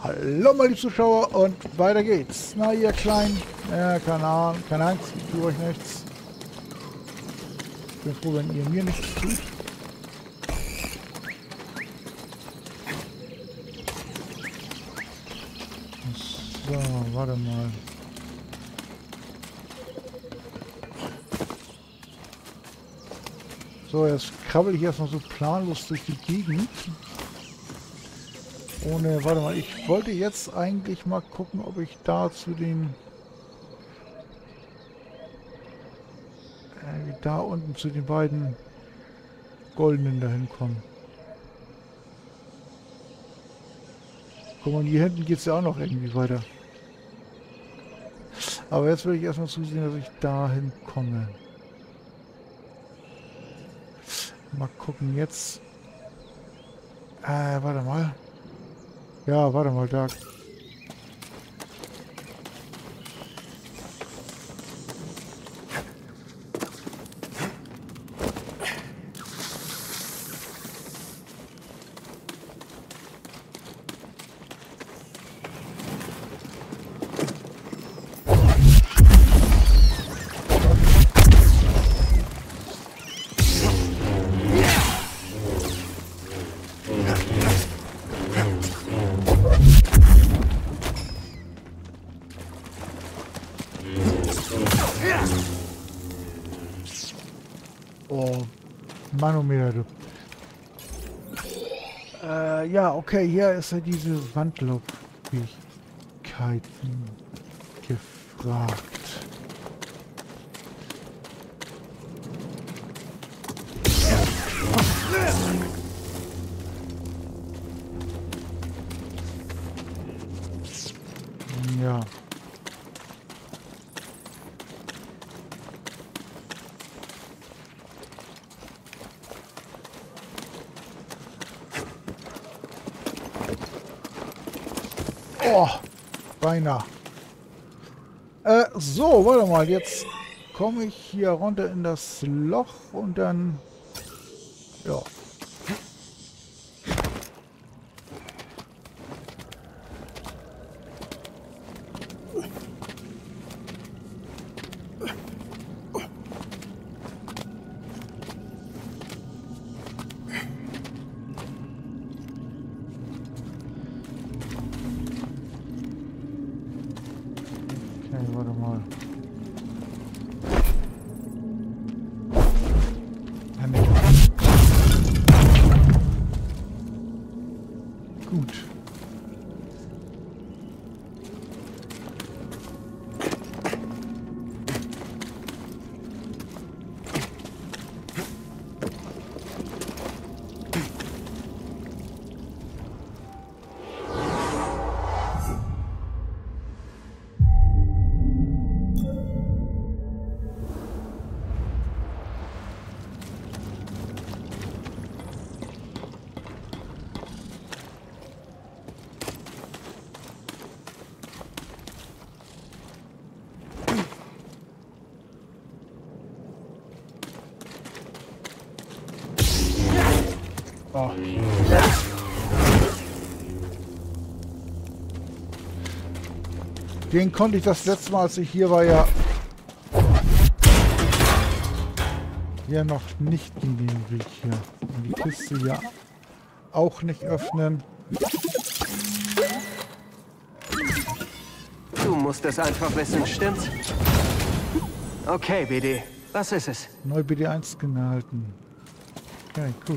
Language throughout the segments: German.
Hallo meine Zuschauer und weiter geht's. Na ihr Kleinen, ja, keine Ahnung, keine Angst, ich tue euch nichts. Ich bin froh, wenn ihr mir nichts tut. So, warte mal. So, jetzt krabbel ich erstmal so planlos durch die Gegend. Ohne, warte mal, ich wollte jetzt eigentlich mal gucken, ob ich da zu den... da unten zu den beiden goldenen dahin komme. Guck mal, hier hinten geht es ja auch noch irgendwie weiter. Aber jetzt will ich erstmal zusehen, dass ich dahin komme. Mal gucken, jetzt... warte mal. Ja, warte mal, da... Oh, Manometer, du. Ja, okay, hier ist ja diese Wandlaufähigkeiten gefragt. Ja. Oh, beinahe. So, warte mal, jetzt komme ich hier runter in das Loch und dann... Ja. Okay, warte mal. Ja, nee. Gut. Oh. Den konnte ich das letzte Mal, als ich hier war, ja noch nicht in den Weg hier. Und die Kiste ja auch nicht öffnen. Du musst es einfach wissen, stimmt's? Okay, BD. Was ist es? Neu BD1 gehalten. Okay, cool.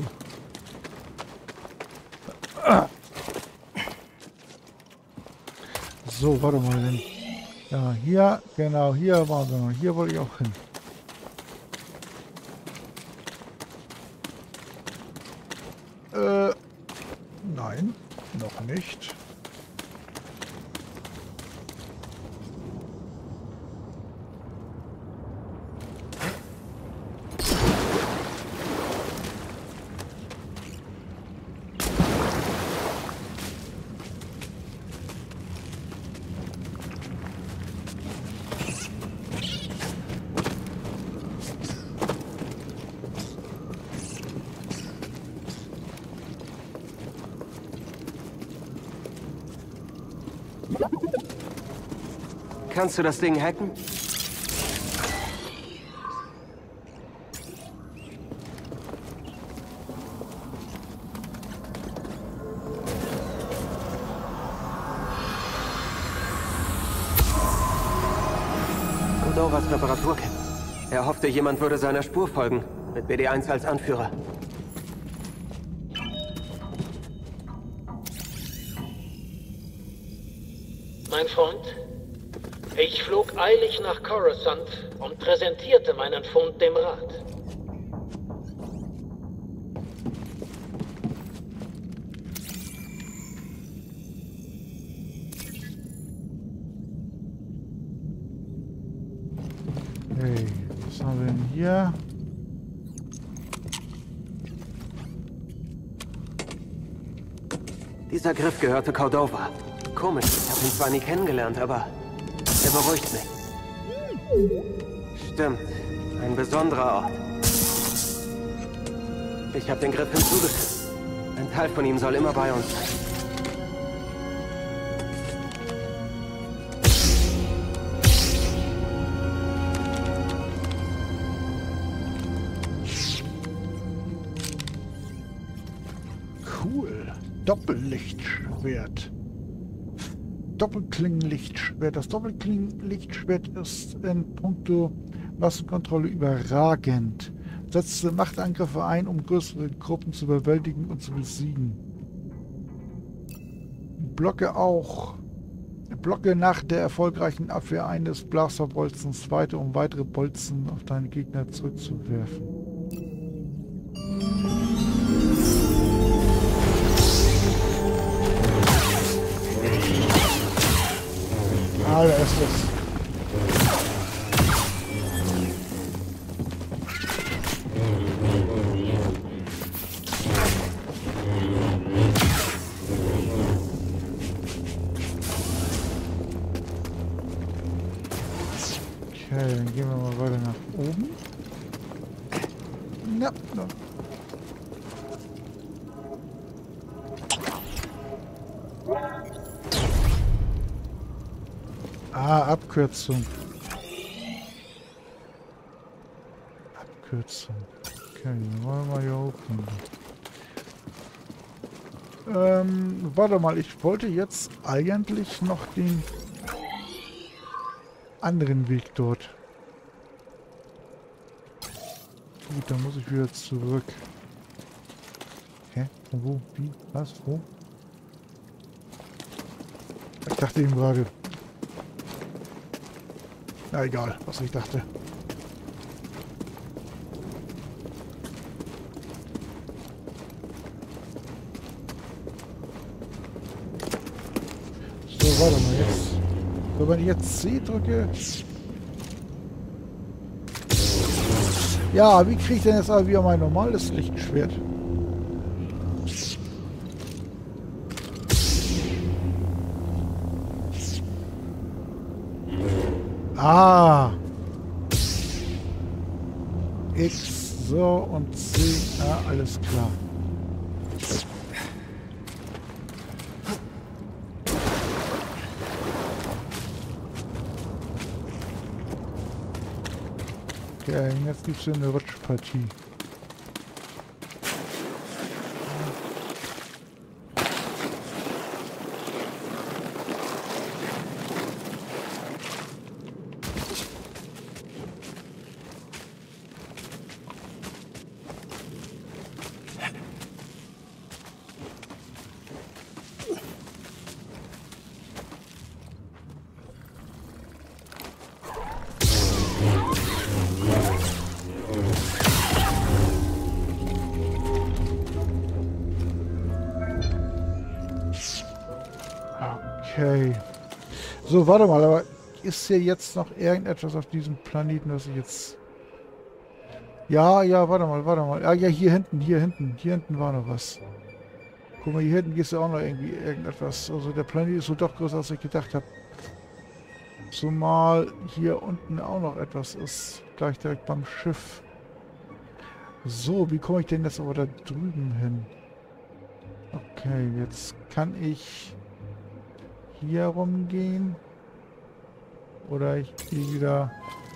So, warte mal. Denn. Ja, hier, genau, hier war so. Hier wollte ich auch hin. Nein, noch nicht. Kannst du das Ding hacken? Cordovas Reparaturkit. Er hoffte, jemand würde seiner Spur folgen, mit BD1 als Anführer. Mein Freund, ich flog eilig nach Coruscant und präsentierte meinen Fund dem Rat. Okay, was haben wir denn hier? Dieser Griff gehörte Cordova. Komisch, ich habe ihn zwar nie kennengelernt, aber er beruhigt mich. Stimmt, ein besonderer Ort. Ich habe den Griff hinzugefügt. Ein Teil von ihm soll immer bei uns sein. Cool. Doppellichtschwert. Doppelklingenlichtschwert. Das Doppelklingenlichtschwert ist in puncto Massenkontrolle überragend. Setzte Machtangriffe ein, um größere Gruppen zu überwältigen und zu besiegen. Blocke auch. Blocke nach der erfolgreichen Abwehr eines Blasterbolzens weiter, um weitere Bolzen auf deine Gegner zurückzuwerfen. Ah, da ist es. Okay, dann gehen wir mal weiter nach oben. Ja, no. Ah, Abkürzung. Abkürzung. Okay, dann wollen wir mal hier hochgehen. Warte mal, ich wollte jetzt eigentlich noch den anderen Weg dort. Gut, dann muss ich wieder zurück. Hä? Von wo? Wie? Was? Wo? Ich dachte eben gerade. Na egal, was ich dachte. So, warte mal jetzt. So, wenn ich jetzt C drücke. Ja, wie kriege ich denn jetzt aber wieder mein normales Lichtschwert? Ah! X, so und C. Ja, alles klar. Okay, jetzt gibt es hier eine Rutschpartie. Okay. So, warte mal, aber ist hier jetzt noch irgendetwas auf diesem Planeten, was ich jetzt... Ja, ja, warte mal. Ah, ja, hier hinten war noch was. Guck mal, hier hinten gehst du auch noch irgendwie irgendetwas. Also der Planet ist so doch größer, als ich gedacht habe. Zumal hier unten auch noch etwas ist. Gleich direkt beim Schiff. So, wie komme ich denn jetzt aber da drüben hin? Okay, jetzt kann ich hier rumgehen. Oder ich gehe wieder...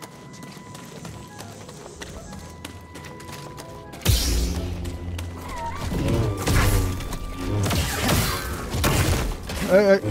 Ey.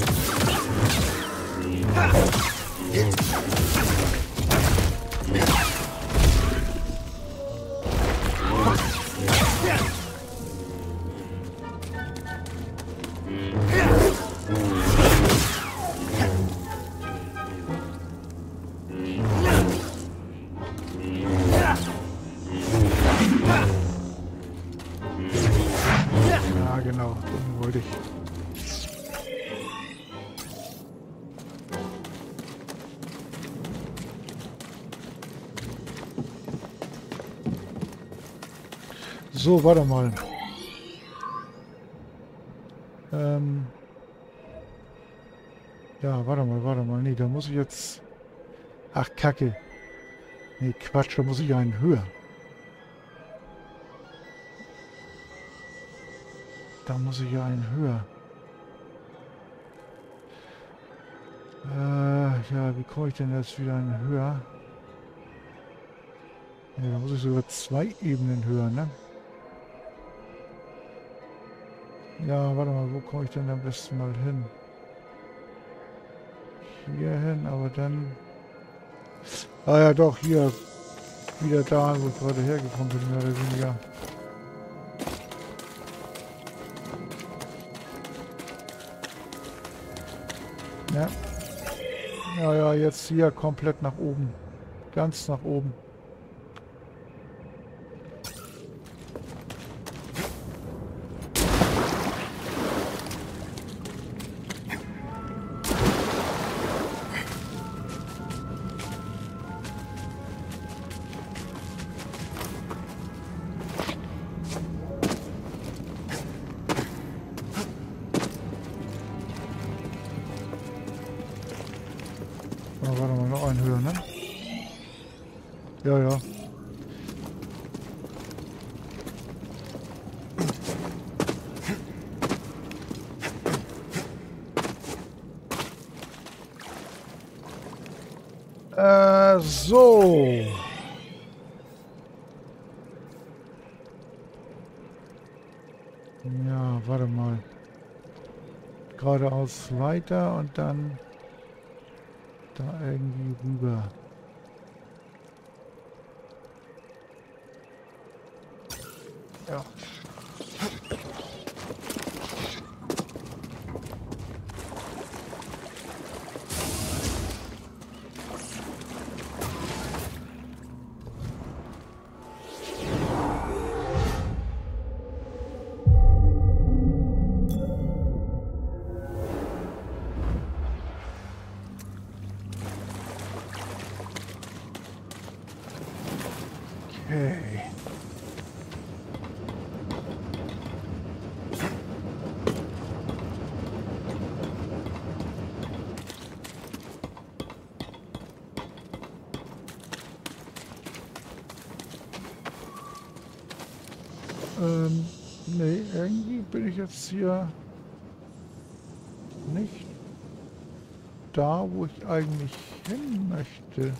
Ja, genau, den wollte ich. So, warte mal. Ja, warte mal. Nee, da muss ich jetzt... Ach, Kacke. Nee, Quatsch, da muss ich einen höher. Da muss ich ja einen höher. Ja, wie komme ich denn jetzt wieder einen höher? Ja, da muss ich sogar 2 Ebenen höher, ne? Ja, warte mal, wo komme ich denn am besten mal hin? Hier hin, aber dann... Ah ja, doch, hier. Wieder da, wo ich gerade hergekommen bin, mehr oder weniger. Ja. Ja, ja, jetzt hier komplett nach oben. Ganz nach oben. Oh, warte mal, noch einen höher, ne? Ja, ja. So. Ja, warte mal. Geradeaus weiter und dann da irgendwie rüber. Ja. Okay. Nee, irgendwie bin ich jetzt hier nicht da, wo ich eigentlich hin möchte.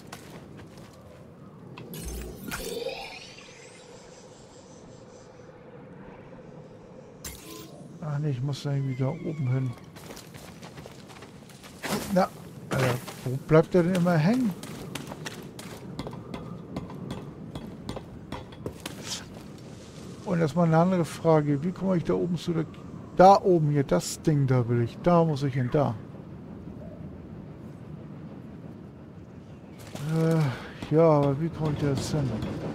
Ach nee, ich muss irgendwie da oben hin. Na, Alter, wo bleibt der denn immer hängen? Und erstmal eine andere Frage. Wie komme ich da oben zu der... Da oben hier, das Ding da will ich. Da muss ich hin, da. Ja, aber wie komme ich da jetzt hin?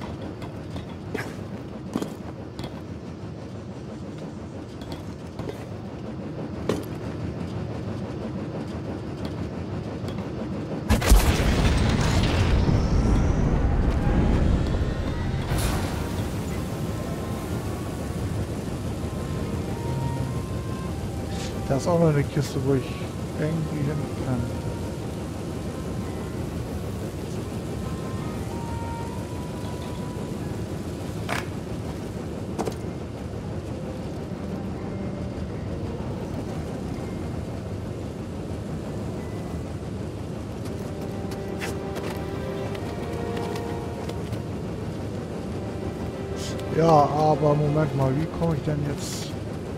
Da ist auch noch eine Kiste, wo ich irgendwie hin kann. Ja, aber Moment mal, wie komme ich denn jetzt...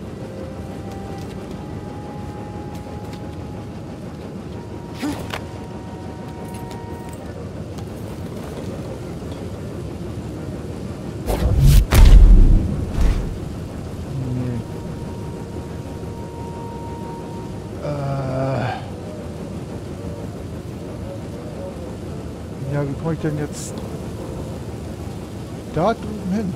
Nee. Ja, wie komme ich denn jetzt da drüben hin?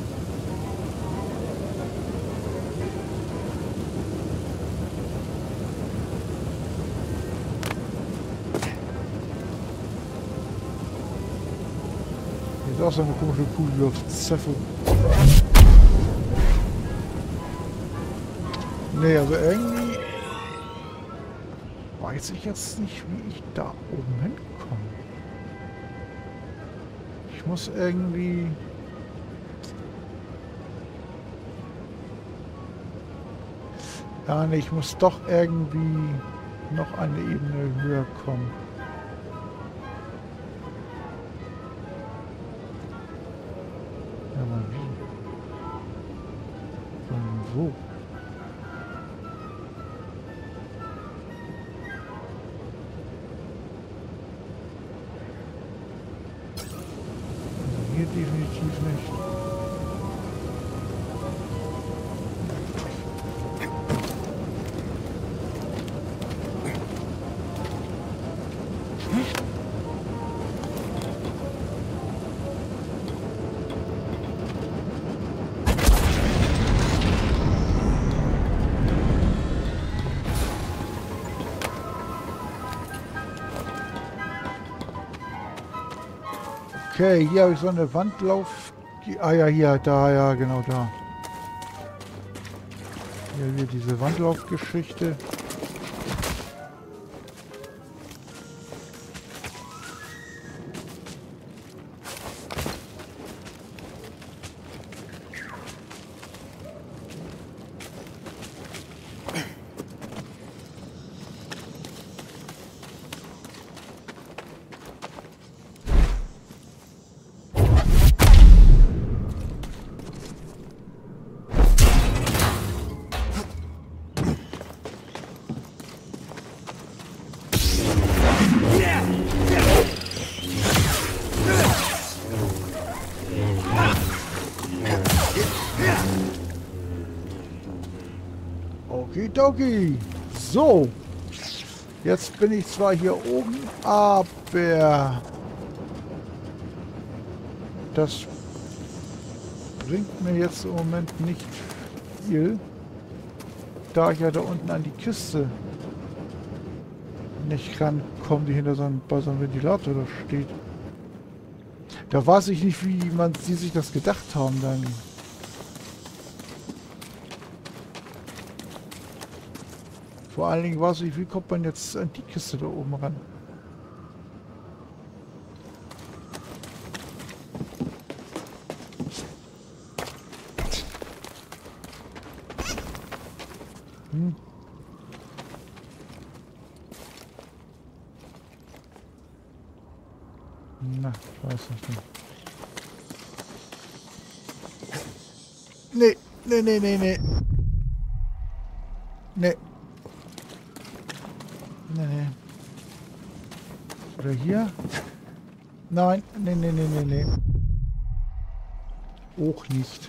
Hier ist auch so eine komische Kugel, die auf Zepho. Nee, also irgendwie weiß ich jetzt nicht, wie ich da oben hinkomme. Ich muss irgendwie... Ja, nee, ich muss doch irgendwie noch eine Ebene höher kommen. Ja, aber wie? Von wo? Also hier definitiv nicht. Okay, hier habe ich so eine Wandlauf... Ah ja, hier, da, ja, genau da. Hier diese Wandlaufgeschichte. Okidoki. So. Jetzt bin ich zwar hier oben, aber das bringt mir jetzt im Moment nicht viel, da ich ja da unten an die Kiste nicht rankomme, die hinter bei so einem Ventilator da steht. Da weiß ich nicht, wie sie sich das gedacht haben dann. Vor allen Dingen weiß ich, wie kommt man jetzt an die Kiste da oben ran? Hm. Na, ich weiß nicht. Nee, nee, nee, nee, nee. Nee. Nee, nee. Oder hier? Nein, nee, nee, nee, nee, nee. Auch nicht.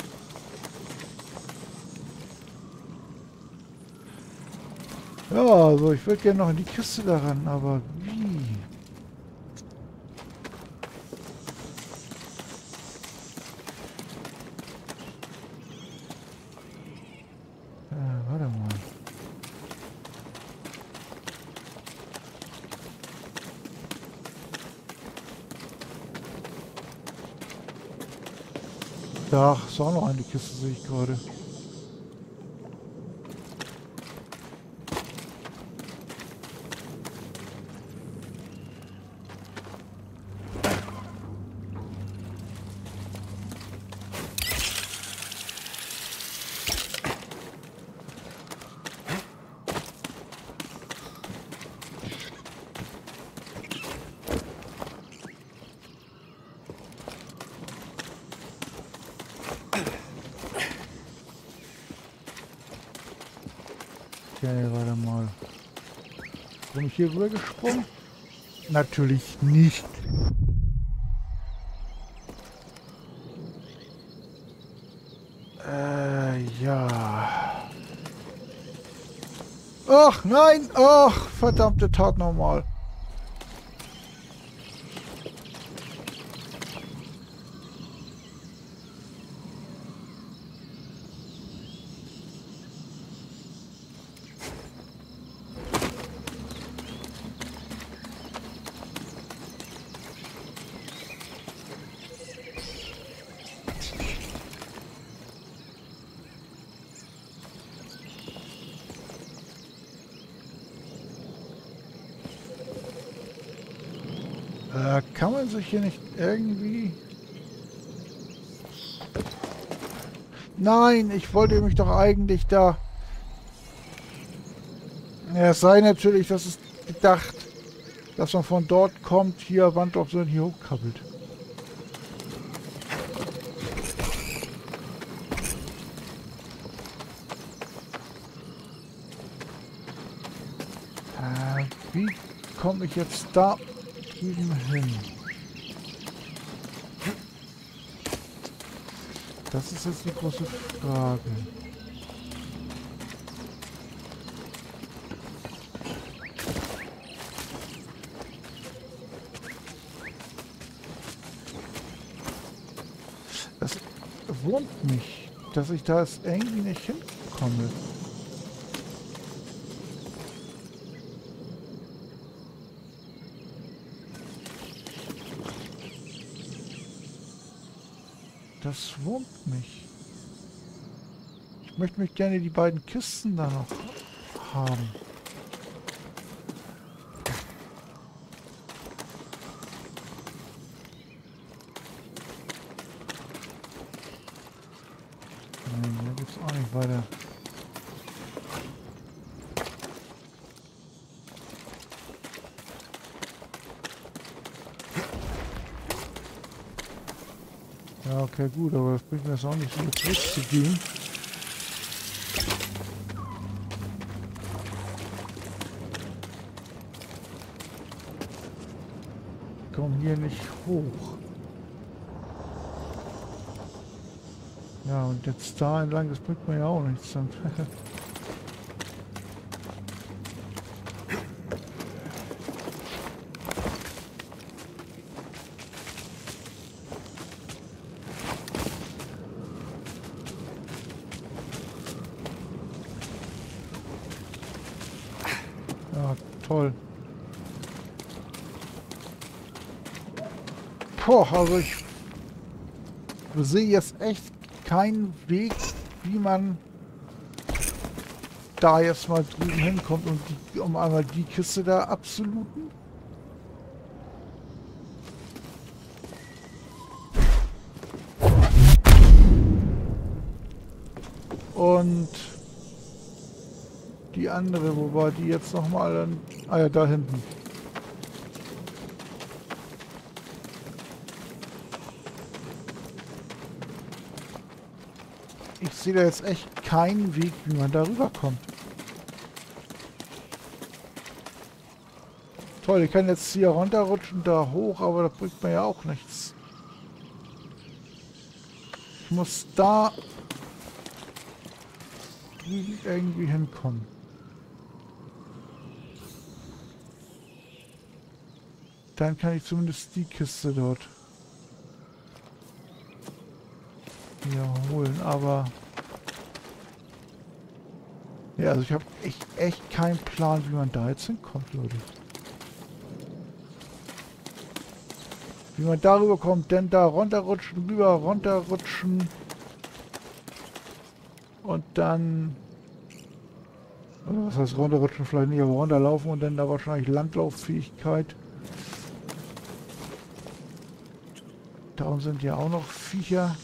Ja, also ich würde gerne noch in die Kiste daran, aber wie? Warte mal. Da ist auch noch eine Kiste, sehe ich gerade. Okay, warte mal. Bin ich hier rüber gesprungen? Natürlich nicht. Ja. Ach, nein! Ach, verdammte Tat nochmal. Kann man sich hier nicht irgendwie... Nein, ich wollte mich doch eigentlich da... Ja, es sei natürlich, das ist gedacht, dass man von dort kommt, hier Wand auf so hier hochkrabbelt. Wie komme ich jetzt da drüben hin? Das ist jetzt die große Frage. Das wundert mich, dass ich da jetzt irgendwie nicht hinkomme. Das wurmt mich. Ich möchte mich gerne die beiden Kisten da noch haben. Nein, da geht's auch nicht weiter. Ja, okay, gut, aber das bringt mir jetzt auch nicht so zurückzugehen. Ich komme hier nicht hoch. Ja, und jetzt da entlang, das bringt mir ja auch nichts. Dann. Ja, toll. Boah, also ich sehe jetzt echt keinen Weg, wie man da jetzt mal drüben hinkommt, um einmal die Kiste da abzulooten. Und die andere, wo war die jetzt nochmal dann? Ah ja, da hinten. Ich sehe da jetzt echt keinen Weg, wie man da rüberkommt. Toll, ich kann jetzt hier runterrutschen, da hoch, aber das bringt mir ja auch nichts. Ich muss da irgendwie hinkommen. Dann kann ich zumindest die Kiste dort hier holen, aber ja, also ich habe echt keinen Plan, wie man da jetzt hinkommt, Leute. Wie man darüber kommt, denn da runterrutschen, rüber, runterrutschen und dann, also was heißt runterrutschen, vielleicht nicht, aber runterlaufen und dann da wahrscheinlich Landlauffähigkeit. Da unten sind ja auch noch Viecher.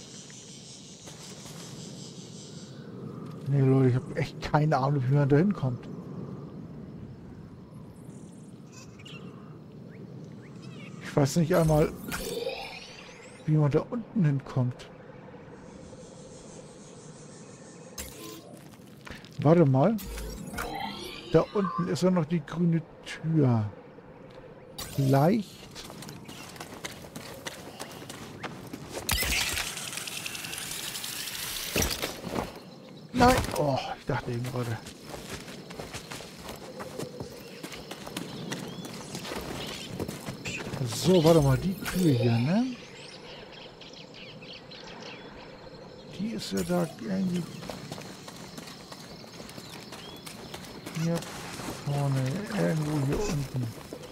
Nee, Leute, ich habe echt keine Ahnung, wie man da hinkommt. Ich weiß nicht einmal, wie man da unten hinkommt. Warte mal. Da unten ist ja noch die grüne Tür. Vielleicht. Nein. Oh, ich dachte eben gerade. So, warte mal, die Tür hier, ne? Die ist ja da irgendwie... Hier vorne, irgendwo hier unten.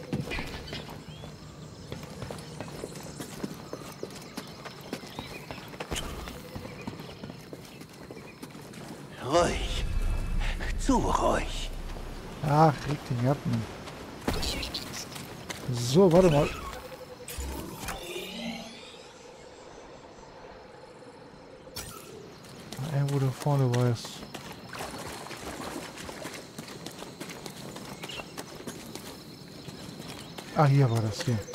Ruhig. Zu ruhig. Ach, richtig, ab. So, warte mal. Irgendwo da vorne war es. Ah, hier war das hier.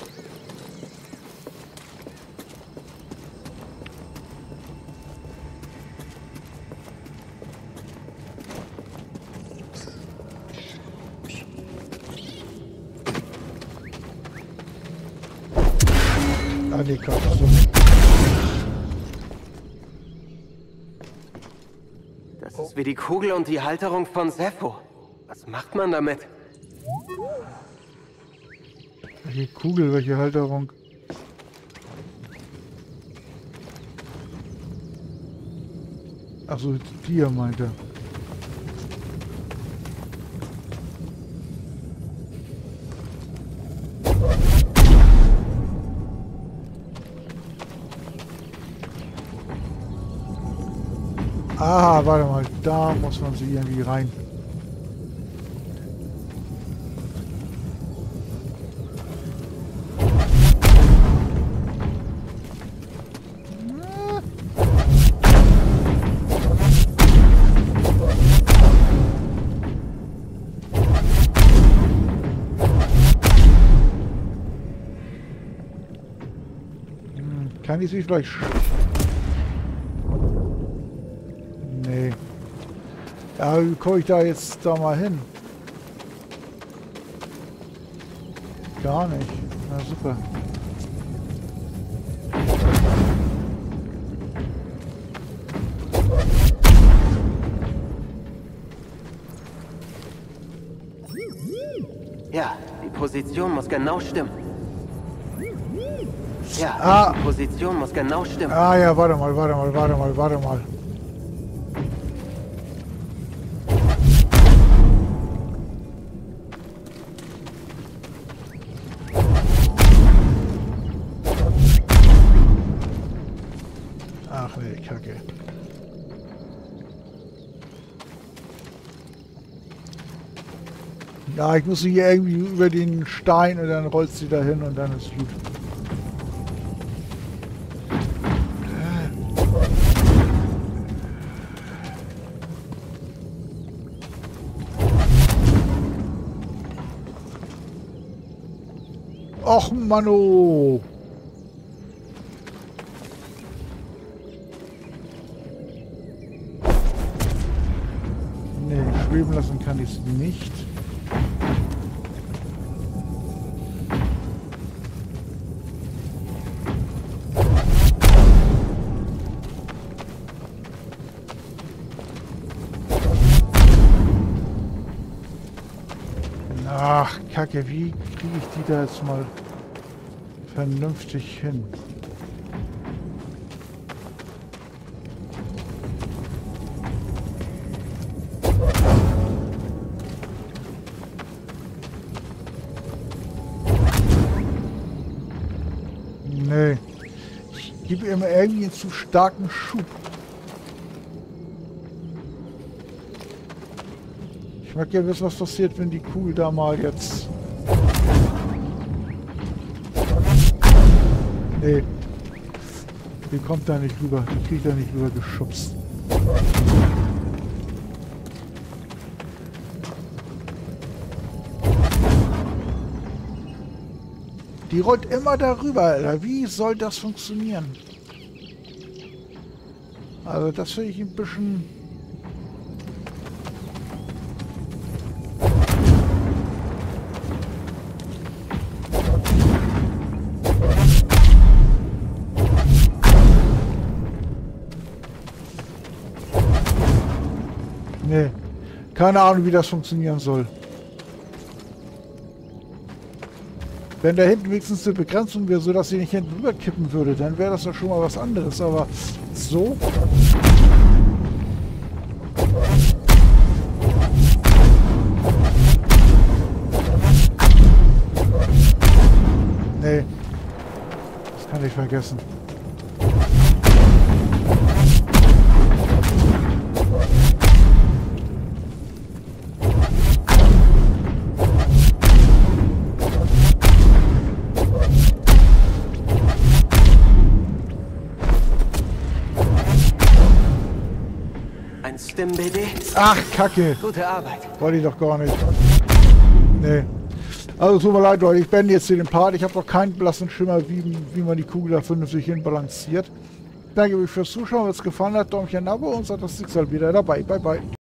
Ah, nee, Gott. Das ist wie die Kugel und die Halterung von Sepho. Was macht man damit? Welche Kugel, welche Halterung? Achso, die er meinte. Ah, warte mal, da muss man sie irgendwie rein. Kann ich sie vielleicht... Nee. Ja, wie komme ich da jetzt da mal hin? Gar nicht. Na super. Ja, die Position muss genau stimmen. Ja, die Position muss genau stimmen. Ah ja, warte mal. Ach nee, Kacke. Ja, ich muss sie hier irgendwie über den Stein und dann rollt sie da hin und dann ist gut. Och, Mano! Nee, schweben lassen kann ich es nicht. Ach, Kacke, wie kriege ich die da jetzt mal vernünftig hin? Nee. Ich gebe immer irgendwie einen zu starken Schub. Ich mag ja wissen, was passiert, wenn die Kugel da mal jetzt... Nee. Die kommt da nicht rüber. Die kriegt da nicht rüber geschubst. Die rollt immer darüber, Alter. Wie soll das funktionieren? Also das finde ich ein bisschen... Nee. Keine Ahnung, wie das funktionieren soll. Wenn da hinten wenigstens eine Begrenzung wäre, sodass sie nicht hinten rüber kippen würde, dann wäre das doch schon mal was anderes. Aber so... Nee. Das kann ich vergessen. Ein Stim-BD? Ach, Kacke. Gute Arbeit. Wollte ich doch gar nicht. Nee. Also tut mir leid, Leute, ich beende jetzt hier den Part. Ich habe noch keinen blassen Schimmer, wie man die Kugel da vernünftig hinbalanciert. Danke euch fürs Zuschauen, wenn es gefallen hat, Däumchen, Abo und sagt das Schicksal wieder dabei. Bye, bye.